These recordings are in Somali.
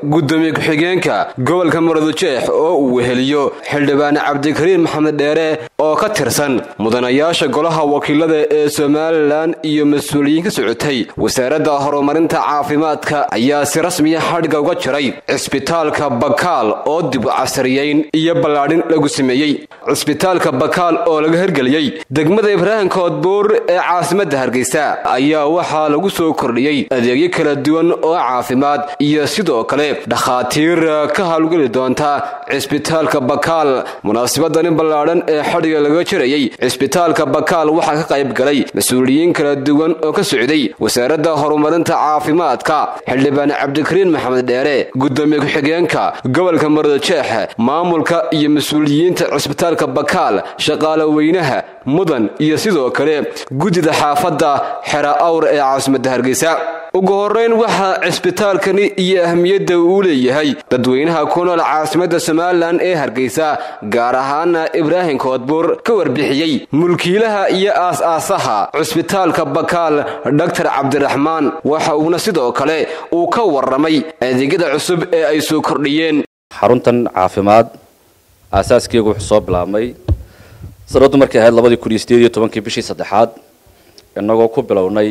gudoomiye ku-xigeenka gobolka Maroodijeex oo uu weheliyo xildhibaan Cabdikariin Maxamed Dheere oo ka tirsan mudanayaasha golaha wakiilada ee Soomaaliland iyo mas'uuliyiin ka socotay wasaaradda horumarinta caafimaadka ayaa si rasmi ah xadhiga uga jiray cisbitaalka Bakaal oo dib u casriyeyn iyo ballaadhin lagu sameeyay. cisbitaalka Bakaal oo laga hirgeliyay degmada Ibraahim Koodbuur ee caasimadda Hargeysa ayaa waxaa lagu soo kordhiyay adeegyo kala duwan oo caafimaad iyo sidoo kale dhakhaatiir ka hawlgali doonta cisbitaalka Bakaal. munaasabaddan ballaadhan ee xadhiga laga jirayay cisbitaalka Bakaal waxaa ka qayb galay mas'uuliyiin kala duwan oo ka socday wasaaradda horumarinta caafimaadka, xildhibaan Cabdikariin Maxamed Dheere, gudoomiye ku-xigeenka gobolka Maroodijeex, maamulka iyo mas'uuliyiinta cisbitaalka Bakaal, shaqaale weynaha mudan iyo sidoo kale gudida xaafadda Xera Awr ee caasimadda Hargeysa. ugu horeyn waxaa cisbitaalkani iyo ahmiyadda uu leeyahay dadweynaha ku nool caasimadda Soomaaliland ee Hargeysa gaar ahaan Ibraahim Koodbuur ka warbixiyay mulkiilaha iyo aas-aasaha cisbitaalka Bakaal Dr. Cabdiraxmaan. waxa uuna sidoo kale uu ka waramay adeegyada cusub ee ay soo kordhiyeen. xaruntan caafimaad aasaaskeygu wuxuu soo bilaabmay sanaddu markay ahayd 2018 bishii 3aad inagoo ku bilownay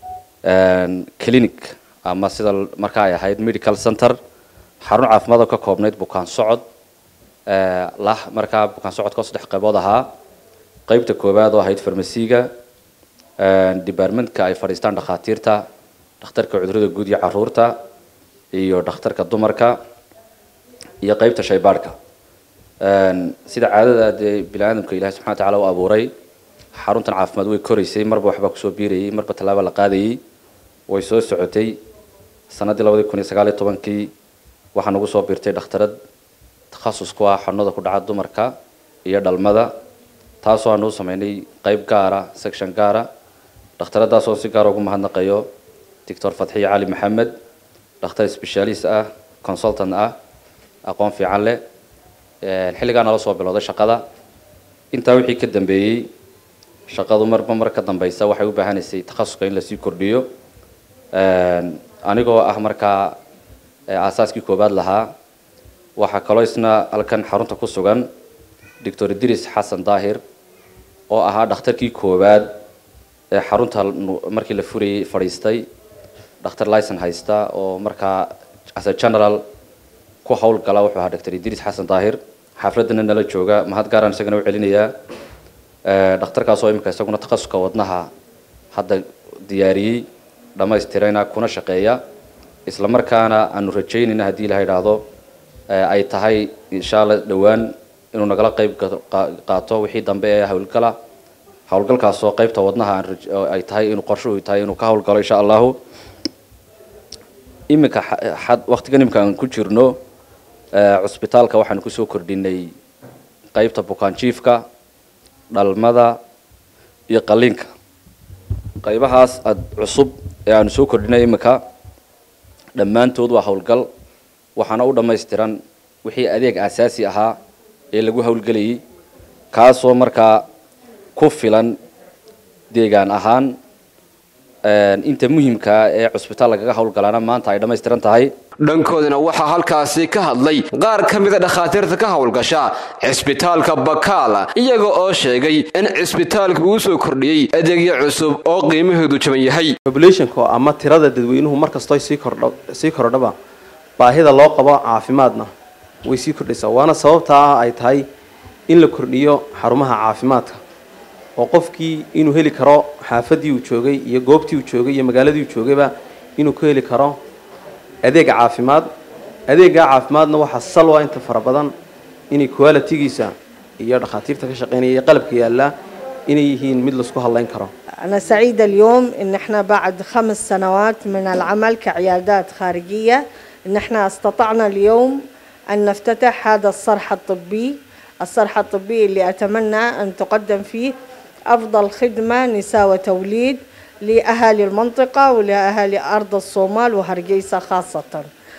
clinic ama sida markaa ay ahayd medical center, xarun caafimaad oo ka koobnayd bukaan socod markaa bukaan socodka 3 qaybood ahaa. qaybta koowaad oo ahayd farmasiga, departmentka ay fadhiistaan dhakhaatiirta, dhakhtarka cudurrada guud iyo caruurta iyo dhakhtarka dumarka iyo qaybta shaybaarka. sida caadada bini'aadamka Ilaahay subxaanahu wa ta'aala u abuuray, xaruntan caafimaad way koraysay, marba waxba ku soo biirayay, marba talaabo la qaadayay, way soo socotay. sanadii 2019 waxaan ugu soo biirtay dhakhtarad takhasus ku ah xanuunada ku dhaca dumarka iyo dhalmada, taasoo aan u sameynay qayb gaar ah, section gaar ah. dhakhtaradaas oo si gaar ugu mahadnaqayo Dr. Fatxi Ali Maxamed, dhakhtar specialist ah, consultant ah, aqoon fiican leh. xilligan la soo bilowday shaqada. intaa wixii ka dambeeyay shaqadu mar ka dambaysa waxay u baahanaysay takhasuska in la sii kordhiyo. anigoo ah markaa aasaaskii koobaad lahaa, waxa kaloo isna halkan xarunta ku sugan Dr. Idris Xasan Daahir oo ahaa dhakhtarkii koobaad ee xarunta markii la furayay fadhiistay, dhakhtar license haysta oo markaa as a general ku hawlgala. wuxuu ahaa Dr. Idris Xasan Daahir, xafladana nala jooga, mahad gaar aan isagana u celinayaa. dhakhtarkaas oo imika isaguna takhasuska wadnaha hadda diyaariyay, dhamaystirayna kuna shaqeeya, isla markaana aanu rajaynayna haddii la yiraahdo ay tahay insha Allah dhawaan inuu nagala qayb qaato wixii dambe ee hawlgalkaas oo qaybta wadnaha ay tahay inuu qorsho u tahay inuu ka hawlgalo insha Allah. imika waqtigan imika aan ku jirno cisbitaalka waxaan ku soo kordhinay qaybta bukaan jiifka, dhalmada iyo qaliinka. qaybahaas cusub ee aan soo kordhinay imika dhammaantood waa hawlgal, waxaana u dhammaystiran wixii adeeg aasaasi ahaa ee lagu hawlgelayay, kaasoo markaa ku filan deegaan ahaan. inta muhiimka ee cisbitaal lagaga hawlgalana maanta ay dhammaystiran tahay. dhankoodana waxaa halkaasi ka hadlay qaar ka mid ah dhakhaatiirta ka hawlgasha cisbitaalka Bakaal, iyaga oo sheegay in cisbitaalku uu soo kordhiyay adeegyo cusub oo qiimaheedu jaban yahay. population-ka ama tirada dadweynuhu markastoo sii kordhaba baahida loo qabo caafimaadna way sii kordhaysaa. waana sababta ay tahay in la kordhiyo xarumaha caafimaadka oo qofkii inuu heli karo xaafadii uu joogay iyo goobtii uu joogay iyo magaaladii uu joogayba inuu ka heli karo adeeg caafimaad. adeega caafimaadna waxa salwa inta farabadan inay quality-giisa iyo dhakhaatiirta ka shaqeynaya qalabka yaala inay yihiin mid la isku halayn karo. أنا سعيدة اليوم إن إحنا بعد 5 سنوات من العمل كعيادات خارجية إن إحنا استطعنا اليوم أن نفتتح هذا الصرح الطبي اللي أتمنى أن تقدم فيه أفضل خدمة نساء وتوليد لأهالي المنطقة ولأهالي أرض الصومال وهرقيسة خاصة.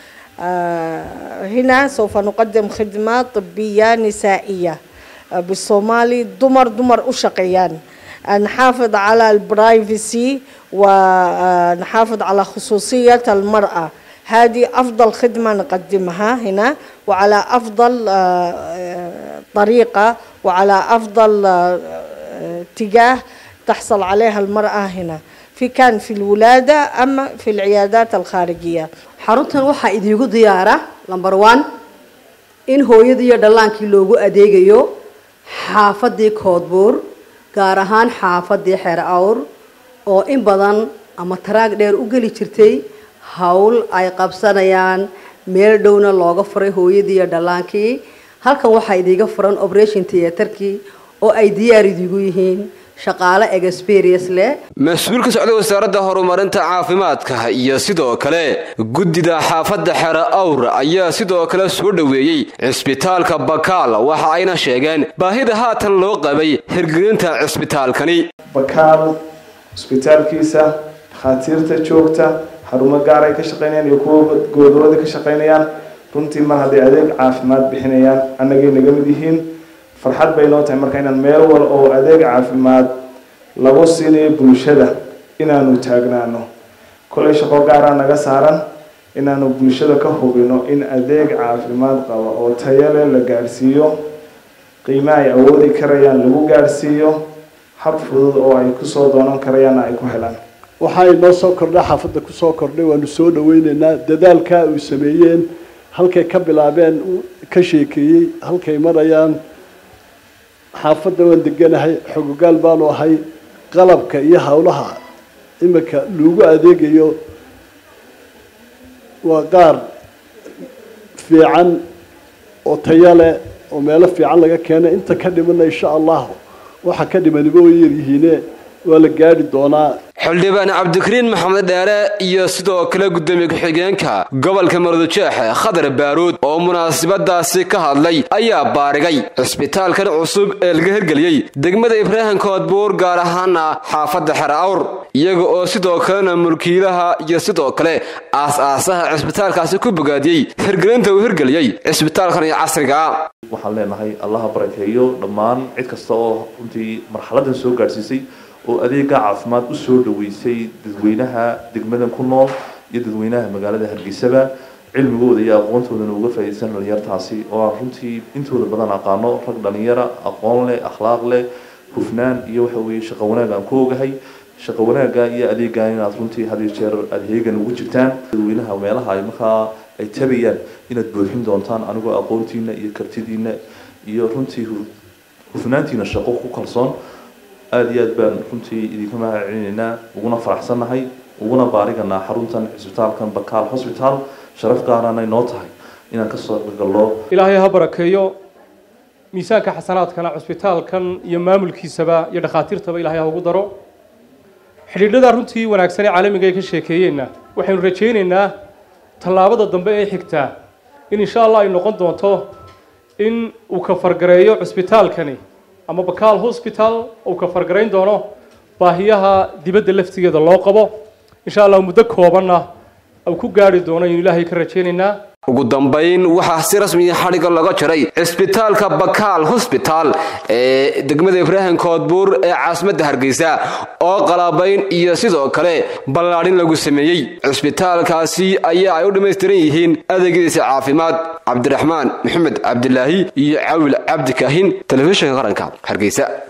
هنا سوف نقدم خدمات طبية نسائية بالصومالي دمر أشقيان. نحافظ على البرايفسي ونحافظ على خصوصية المرأة هذه أفضل خدمة نقدمها هنا، وعلى أفضل طريقة وعلى أفضل اتجاه تحصل عليها المرأة هنا كان في الولادة أما في العيادات الخارجية. xaruntan waxa idigu diyaara number 1 in hooyadii iyo dhallaankii loogu adeegayo xaafadii Koodbuur gaar ahaan xaafadii Xeer Awr oo in badan ama taraag dheer u gali jirtay hawl ay qabsanayaan meel dhowna looga furay hooyadii iyo dhallaankii. halkan waxa idiga furan operation theaterkii oo ay diyaar idigu yihiin shaqaale experience leh. mas'uulka socda wasaaradda horumarinta caafimaadka iyo sidoo kale gudida xaafadda Xeer Awr ayaa sidoo kale soo dhaweeyay cisbitaalka Bakaal waxa ayna sheegeen baahida haatan loo qabay hirgelinta cisbitaalkani. Bakaal cisbitaalkiisa khatiirta joogta xarumo gaar ay ka shaqeynayaan iyo kuwa gobolada ka shaqeynayaan runtii mar haday adeeg caafimaad bixinayaan anagay naga mid yihiin farxad bay noo tahay marka inaan meel wal oo adeeg caafimaad lagu siinayo bulshada inaanu taagnaano kulay shaqo gaar ah naga saaran inaanu bulshada ka hubino in adeeg caafimaad qaba oo tayo leh la gaarsiiyo qiimaha ay awoodi karayaan lagu gaarsiiyo hab fudud oo ay ku soo doonan karayaan ay ku helaan. waxay noo soo kordhay xaafadda ku soo kordhay waanu soo dhaweynaynaa dadaalka ay sameeyeen halkay ka bilaabeen ka sheekeeyay halkay marayaan xaafadda waan deganahay xogogaal baanu ahay qalabka iyo hawlaha imika lagu adeegayo waa qaar fiican oo tayo leh oo meelo fiican laga keenay inta ka dhimanay insha Allah waxa ka dhimanayba way yihiin waa la gaari doonaa. xildhibaan Cabdikariin Maxamed Dheere iyo sidoo kale gudoomiye ku-xigeenka gobolka Maroodijeex Khadar Baaruud oo munaasabadaasi ka hadlay ayaa baarigay cisbitaalkan cusub ee laga hirgeliyay degmada Ibraahim Koodbuur gaar ahaan xaafadda Xeer Awr iyaga oo sidoo kale mulkiilaha iyo sidoo kale aasaasaha cisbitaalkaasi ku bogaadiyay hirgelinta uu hirgeliyay cisbitaalkan casriga ah. waxaan leenahay Allah barakeeyo dhammaan cid kasta oo runtii marxaladan soo gaarsiisay oo adeega caafimaad u soo dhaweysay dadweynaha degmadan ku nool iyo dadweynaha magaalada Hargeysa cilmigooda iyo aqoontooda uga faa'iideysan dhalinyartaasi oo runtii intooda badan aqaano rag dhalinyaro aqoon leh akhlaaq leh hufnaan iyo waxa weeye shaqo wanaag aan ku ogahay shaqo wanaaga iyo adeega inaad runtii had iyo jeer adeegan ugu jirtaan dadweynaha meelaha ay markaa ay tabayaan inaad buuxin doontaan anigoo aqoontiina iyo kartidiina iyo runtii hufnaantiina shaqo ku kalsoon aad iyo aad baan runtii idinka mahadcelinaynaa uguna faraxsanahay uguna baariganaa xaruntan cisbitaalkan Bakaal Hospital sharaf gaarana inoo tahay inaan ka soo galno. ilaahay ha barakeeyo miisaanka xasanaadkana cisbitaalkan iyo maamulkiisaba iyo dhakhaatiirtaba ilaahay ha ugu daro. xidhiidhada runtii wanaagsan ee caalamiga ay ka sheekeeyeenna waxaynu rajaynaynaa tallaabada dambe ee xigta in insha Allah ay noqon doonto in uu ka fargareeyo cisbitaalkani ama Bakaal Hospital oo ka fargareyn doono baahiyaha dibadda laftigeeda loo qabo insha Allah muddo koobanna oo ku gaari doono in Ilaahay ka rajaynaynaa. ugu dambeyn waxa si rasmi ah xariga laga jaray cisbitaalka Bakaal Hospital ee degmada Ibraahim Koodbuur ee caasimadda Hargeysa oo qalabayn iyo sidoo kale ballaarin lagu sameeyay. cisbitaalkaasi ayaa ay u dhameystiran yihiin adeegyadiisa caafimaad. Cabdiraxmaan Maxamed Cabdilaahi iyo Cawil Cabdi Kaahin, telefishinka qaranka Hargeysa.